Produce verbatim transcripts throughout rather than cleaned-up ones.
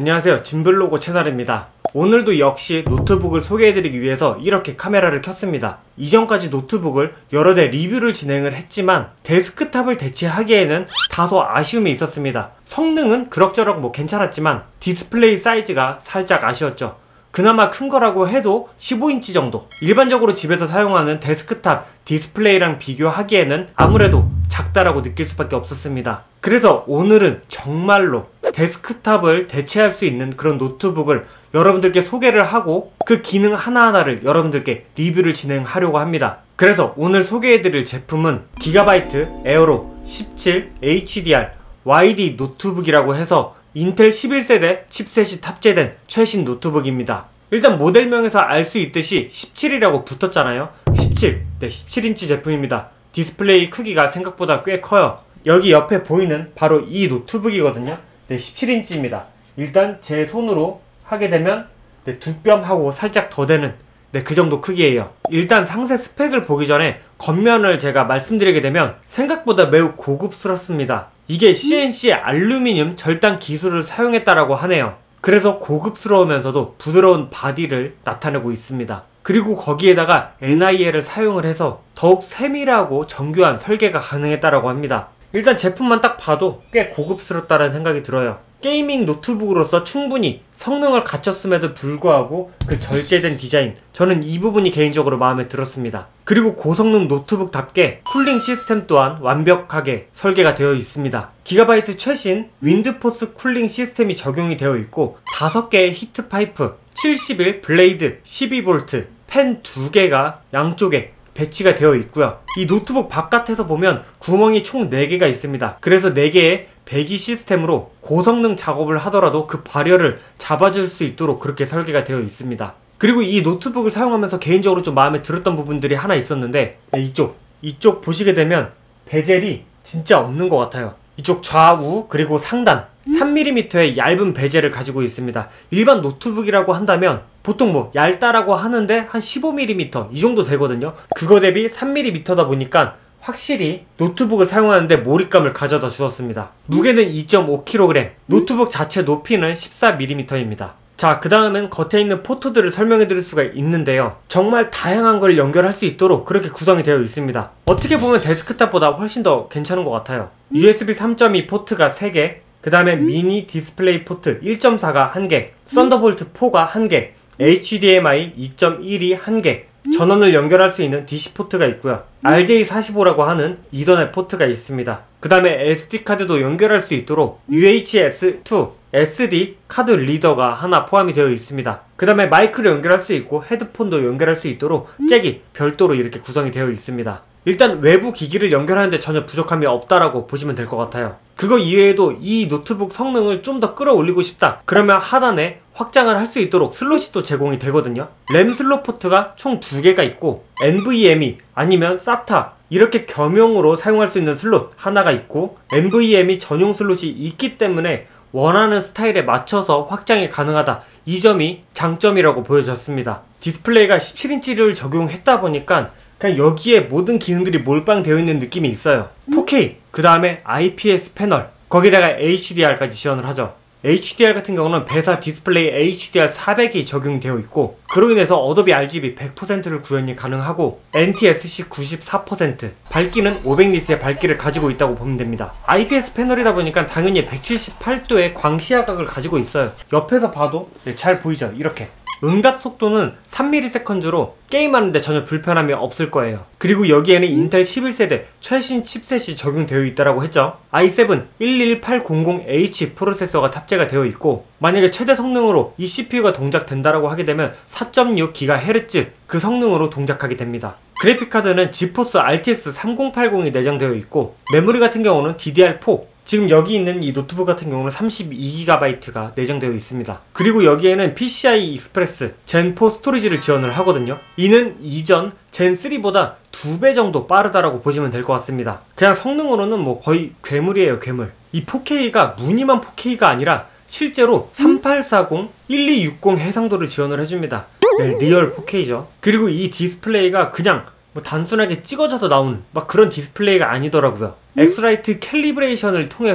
안녕하세요, 진블로그 채널입니다. 오늘도 역시 노트북을 소개해드리기 위해서 이렇게 카메라를 켰습니다. 이전까지 노트북을 여러 대 리뷰를 진행을 했지만 데스크탑을 대체하기에는 다소 아쉬움이 있었습니다. 성능은 그럭저럭 뭐 괜찮았지만 디스플레이 사이즈가 살짝 아쉬웠죠. 그나마 큰 거라고 해도 십오 인치 정도, 일반적으로 집에서 사용하는 데스크탑 디스플레이랑 비교하기에는 아무래도 작다라고 느낄 수밖에 없었습니다. 그래서 오늘은 정말로 데스크탑을 대체할 수 있는 그런 노트북을 여러분들께 소개를 하고 그 기능 하나하나를 여러분들께 리뷰를 진행하려고 합니다. 그래서 오늘 소개해드릴 제품은 기가바이트 에어로 십칠 에이치디알 와이디 노트북이라고 해서 인텔 십일 세대 칩셋이 탑재된 최신 노트북입니다. 일단 모델명에서 알 수 있듯이 십칠이라고 붙었잖아요. 십칠, 네, 십칠 인치 제품입니다. 디스플레이 크기가 생각보다 꽤 커요. 여기 옆에 보이는 바로 이 노트북이거든요. 네, 십칠 인치입니다. 일단 제 손으로 하게 되면 네, 두 뼘하고 살짝 더 되는 네, 그 정도 크기예요. 일단 상세 스펙을 보기 전에 겉면을 제가 말씀드리게 되면 생각보다 매우 고급스럽습니다. 이게 씨엔씨 알루미늄 절단 기술을 사용했다라고 하네요. 그래서 고급스러우면서도 부드러운 바디를 나타내고 있습니다. 그리고 거기에다가 엔아이엘을 사용을 해서 더욱 세밀하고 정교한 설계가 가능했다라고 합니다. 일단 제품만 딱 봐도 꽤 고급스럽다는 생각이 들어요. 게이밍 노트북으로서 충분히 성능을 갖췄음에도 불구하고 그 절제된 디자인, 저는 이 부분이 개인적으로 마음에 들었습니다. 그리고 고성능 노트북답게 쿨링 시스템 또한 완벽하게 설계가 되어 있습니다. 기가바이트 최신 윈드포스 쿨링 시스템이 적용이 되어 있고 다섯 개의 히트 파이프, 칠십일 블레이드 십이 볼트, 펜 두 개가 양쪽에 배치가 되어 있고요. 이 노트북 바깥에서 보면 구멍이 총 네 개가 있습니다. 그래서 네 개의 배기 시스템으로 고성능 작업을 하더라도 그 발열을 잡아줄 수 있도록 그렇게 설계가 되어 있습니다. 그리고 이 노트북을 사용하면서 개인적으로 좀 마음에 들었던 부분들이 하나 있었는데 네, 이쪽 이쪽 보시게 되면 베젤이 진짜 없는 것 같아요. 이쪽 좌우 그리고 상단 삼 밀리미터의 얇은 베젤을 가지고 있습니다. 일반 노트북이라고 한다면 보통 뭐 얇다라고 하는데 한 십오 밀리미터 이 정도 되거든요. 그거 대비 삼 밀리미터다 보니까 확실히 노트북을 사용하는데 몰입감을 가져다 주었습니다. 무게는 이 점 오 킬로그램, 노트북 자체 높이는 십사 밀리미터입니다. 자, 그 다음엔 겉에 있는 포트들을 설명해 드릴 수가 있는데요. 정말 다양한 걸 연결할 수 있도록 그렇게 구성이 되어 있습니다. 어떻게 보면 데스크탑보다 훨씬 더 괜찮은 것 같아요. 유에스비 삼 점 이 포트가 세 개, 그 다음에 미니 디스플레이 포트 일 점 사가 한 개, 썬더볼트 포가 한 개, 에이치디엠아이 이 점 일이 한 개, 전원을 연결할 수 있는 디씨 포트가 있고요. 알제이 사십오라고 하는 이더넷 포트가 있습니다. 그 다음에 에스디카드도 연결할 수 있도록 유에이치에스 투 에스디 카드 리더가 하나 포함이 되어 있습니다. 그 다음에 마이크를 연결할 수 있고 헤드폰도 연결할 수 있도록 잭이 별도로 이렇게 구성이 되어 있습니다. 일단 외부 기기를 연결하는데 전혀 부족함이 없다라고 보시면 될 것 같아요. 그거 이외에도 이 노트북 성능을 좀 더 끌어올리고 싶다 그러면 하단에 확장을 할 수 있도록 슬롯이 또 제공이 되거든요. 램 슬롯 포트가 총 두 개가 있고 엔브이엠이 아니면 사타 이렇게 겸용으로 사용할 수 있는 슬롯 하나가 있고 엔브이엠이 전용 슬롯이 있기 때문에 원하는 스타일에 맞춰서 확장이 가능하다, 이 점이 장점이라고 보여졌습니다. 디스플레이가 십칠 인치를 적용했다 보니까 그냥 여기에 모든 기능들이 몰빵되어 있는 느낌이 있어요. 포케이, 그 다음에 아이피에스 패널, 거기다가 에이치디알까지 지원을 하죠. 에이치디알 같은 경우는 배사 디스플레이 에이치디알 사백이 적용이 되어 있고 그로 인해서 어도비 알지비 백 퍼센트를 구현이 가능하고 엔티에스씨 구십사 퍼센트, 밝기는 오백 니트의 밝기를 가지고 있다고 보면 됩니다. 아이피에스 패널이다 보니까 당연히 백칠십팔 도의 광시야각을 가지고 있어요. 옆에서 봐도 네, 잘 보이죠? 이렇게 응답 속도는 삼 밀리세컨드로 게임하는데 전혀 불편함이 없을 거예요. 그리고 여기에는 인텔 십일 세대 최신 칩셋이 적용되어 있다고 했죠. 아이 세븐 일일팔공공 에이치 프로세서가 탑재가 되어 있고 만약에 최대 성능으로 이 씨피유가 동작된다라고 하게 되면 사 점 육 기가헤르츠 그 성능으로 동작하게 됩니다. 그래픽카드는 지포스 알티엑스 삼공팔공이 내장되어 있고 메모리 같은 경우는 디디알 사, 지금 여기 있는 이 노트북 같은 경우는 삼십이 기가바이트가 내장되어 있습니다. 그리고 여기에는 피시아이 익스프레스 젠 사 스토리지를 지원을 하거든요. 이는 이전 젠 쓰리보다 두 배 정도 빠르다라고 보시면 될 것 같습니다. 그냥 성능으로는 뭐 거의 괴물이에요, 괴물. 이 포케이가 무늬만 포케이가 아니라 실제로 삼팔사공, 일이육공 해상도를 지원을 해줍니다. 네, 리얼 포케이죠. 그리고 이 디스플레이가 그냥 뭐 단순하게 찍어져서 나온 막 그런 디스플레이가 아니더라고요. 엑스라이트 캘리브레이션을 통해서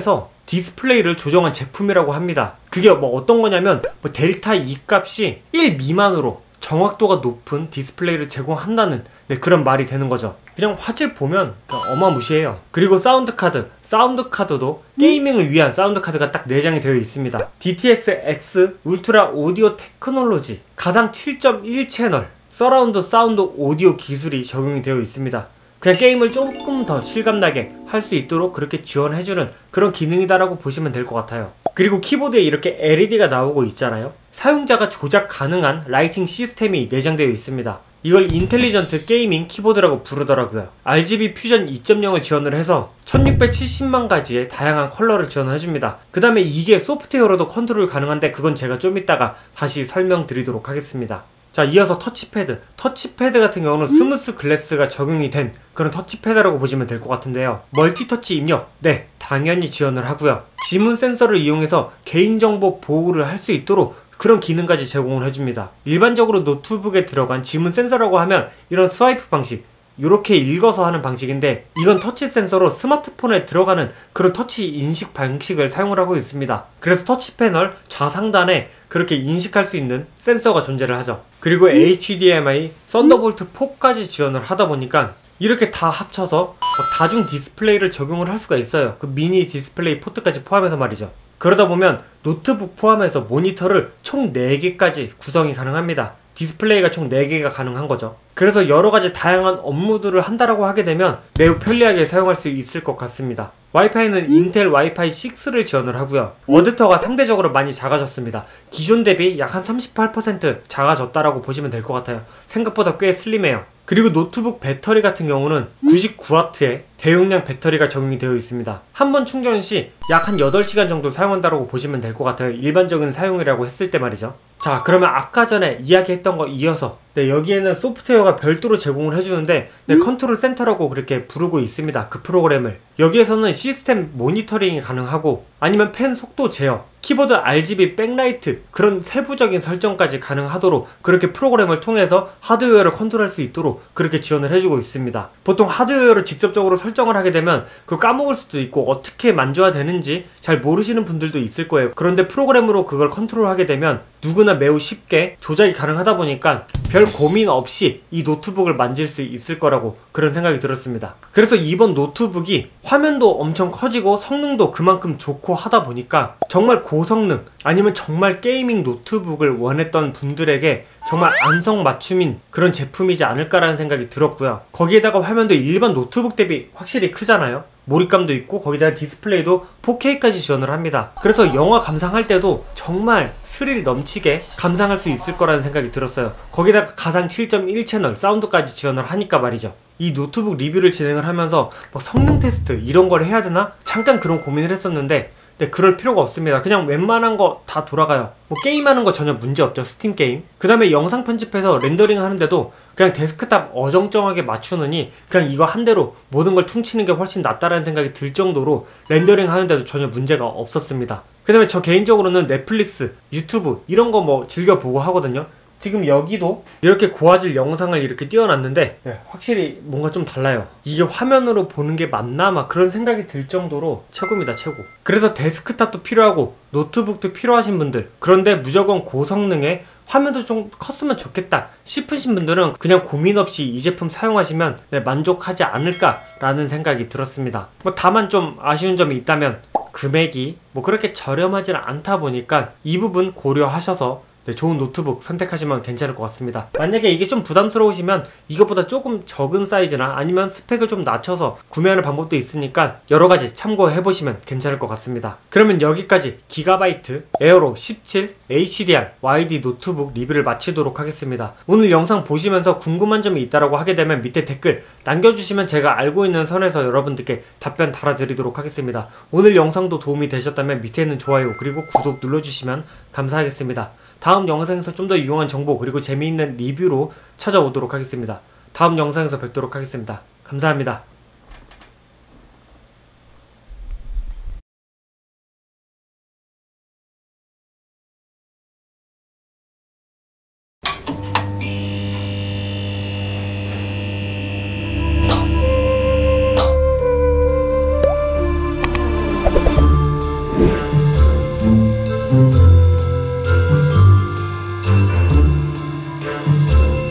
디스플레이를 조정한 제품이라고 합니다. 그게 뭐 어떤 거냐면 뭐 델타 이 값이 일 미만으로 정확도가 높은 디스플레이를 제공한다는 네, 그런 말이 되는 거죠. 그냥 화질 보면 그냥 어마무시해요. 그리고 사운드 카드, 사운드 카드도 게이밍을 위한 사운드 카드가 딱 내장이 되어 있습니다. 디티에스 X 울트라 오디오 테크놀로지 가상 칠 점 일 채널 서라운드 사운드 오디오 기술이 적용이 되어 있습니다. 그냥 게임을 조금 더 실감나게 할 수 있도록 그렇게 지원해주는 그런 기능이다라고 보시면 될 것 같아요. 그리고 키보드에 이렇게 엘이디가 나오고 있잖아요. 사용자가 조작 가능한 라이팅 시스템이 내장되어 있습니다. 이걸 인텔리전트 게이밍 키보드라고 부르더라고요. 알지비 퓨전 이 점 영을 지원을 해서 천육백칠십만 가지의 다양한 컬러를 지원을 해줍니다. 그 다음에 이게 소프트웨어로도 컨트롤 가능한데 그건 제가 좀 이따가 다시 설명드리도록 하겠습니다. 자, 이어서 터치패드. 터치패드 같은 경우는 스무스 글래스가 적용이 된 그런 터치패드라고 보시면 될 것 같은데요. 멀티터치 입력, 네, 당연히 지원을 하고요. 지문 센서를 이용해서 개인정보 보호를 할 수 있도록 그런 기능까지 제공을 해줍니다. 일반적으로 노트북에 들어간 지문 센서라고 하면 이런 스와이프 방식, 이렇게 읽어서 하는 방식인데 이건 터치 센서로 스마트폰에 들어가는 그런 터치 인식 방식을 사용을 하고 있습니다. 그래서 터치 패널 좌상단에 그렇게 인식할 수 있는 센서가 존재를 하죠. 그리고 에이치디엠아이, 썬더볼트 포까지 지원을 하다 보니까 이렇게 다 합쳐서 다중 디스플레이를 적용을 할 수가 있어요. 그 미니 디스플레이 포트까지 포함해서 말이죠. 그러다 보면 노트북 포함해서 모니터를 총 네 개까지 구성이 가능합니다. 디스플레이가 총 네 개가 가능한 거죠. 그래서 여러가지 다양한 업무들을 한다라고 하게 되면 매우 편리하게 사용할 수 있을 것 같습니다. 와이파이는 인텔 와이파이 식스를 지원을 하고요. 어댑터가 상대적으로 많이 작아졌습니다. 기존 대비 약 한 삼십팔 퍼센트 작아졌다라고 보시면 될 것 같아요. 생각보다 꽤 슬림해요. 그리고 노트북 배터리 같은 경우는 구십구 와트의 대용량 배터리가 적용이 되어 있습니다. 한 번 충전 시 약 한 여덟 시간 정도 사용한다고 보시면 될 것 같아요. 일반적인 사용이라고 했을 때 말이죠. 자, 그러면 아까 전에 이야기했던 거 이어서 네, 여기에는 소프트웨어가 별도로 제공을 해주는데 네, 컨트롤 센터라고 그렇게 부르고 있습니다. 그 프로그램을. 여기에서는 시스템 모니터링이 가능하고 아니면 펜 속도 제어, 키보드 알지비 백라이트 그런 세부적인 설정까지 가능하도록 그렇게 프로그램을 통해서 하드웨어를 컨트롤할 수 있도록 그렇게 지원을 해주고 있습니다. 보통 하드웨어를 직접적으로 설정을 하게 되면 그걸 까먹을 수도 있고 어떻게 만져야 되는지 잘 모르시는 분들도 있을 거예요. 그런데 프로그램으로 그걸 컨트롤하게 되면 누구나 매우 쉽게 조작이 가능하다 보니까 별 고민 없이 이 노트북을 만질 수 있을 거라고 그런 생각이 들었습니다. 그래서 이번 노트북이 화면도 엄청 커지고 성능도 그만큼 좋고 하다 보니까 정말 고성능 아니면 정말 게이밍 노트북을 원했던 분들에게 정말 안성맞춤인 그런 제품이지 않을까라는 생각이 들었고요. 거기에다가 화면도 일반 노트북 대비 확실히 크잖아요. 몰입감도 있고 거기다가 디스플레이도 포케이까지 지원을 합니다. 그래서 영화 감상할 때도 정말 스릴 넘치게 감상할 수 있을 거라는 생각이 들었어요. 거기다가 가상 칠 점 일 채널 사운드까지 지원을 하니까 말이죠. 이 노트북 리뷰를 진행을 하면서 뭐 성능 테스트 이런 걸 해야 되나? 잠깐 그런 고민을 했었는데 네, 그럴 필요가 없습니다. 그냥 웬만한 거 다 돌아가요. 뭐 게임하는 거 전혀 문제 없죠. 스팀 게임. 그 다음에 영상 편집해서 렌더링 하는데도 그냥 데스크탑 어정쩡하게 맞추느니 그냥 이거 한 대로 모든 걸 퉁치는 게 훨씬 낫다라는 생각이 들 정도로 렌더링 하는데도 전혀 문제가 없었습니다. 그 다음에 저 개인적으로는 넷플릭스, 유튜브 이런 거 뭐 즐겨보고 하거든요. 지금 여기도 이렇게 고화질 영상을 이렇게 띄워놨는데 네, 확실히 뭔가 좀 달라요. 이게 화면으로 보는 게 맞나 막 그런 생각이 들 정도로 최고입니다. 최고. 그래서 데스크탑도 필요하고 노트북도 필요하신 분들, 그런데 무조건 고성능에 화면도 좀 컸으면 좋겠다 싶으신 분들은 그냥 고민 없이 이 제품 사용하시면 네, 만족하지 않을까라는 생각이 들었습니다. 뭐 다만 좀 아쉬운 점이 있다면 금액이 뭐 그렇게 저렴하진 않다 보니까 이 부분 고려하셔서 네, 좋은 노트북 선택하시면 괜찮을 것 같습니다. 만약에 이게 좀 부담스러우시면 이것보다 조금 적은 사이즈나 아니면 스펙을 좀 낮춰서 구매하는 방법도 있으니까 여러가지 참고해보시면 괜찮을 것 같습니다. 그러면 여기까지 기가바이트 에어로 십칠 에이치디알 와이디 노트북 리뷰를 마치도록 하겠습니다. 오늘 영상 보시면서 궁금한 점이 있다고 하게 되면 밑에 댓글 남겨주시면 제가 알고 있는 선에서 여러분들께 답변 달아드리도록 하겠습니다. 오늘 영상도 도움이 되셨다면 밑에 있는 좋아요 그리고 구독 눌러주시면 감사하겠습니다. 다음 영상에서 좀 더 유용한 정보 그리고 재미있는 리뷰로 찾아오도록 하겠습니다. 다음 영상에서 뵙도록 하겠습니다. 감사합니다.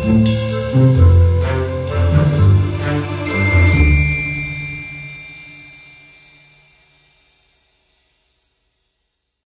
음.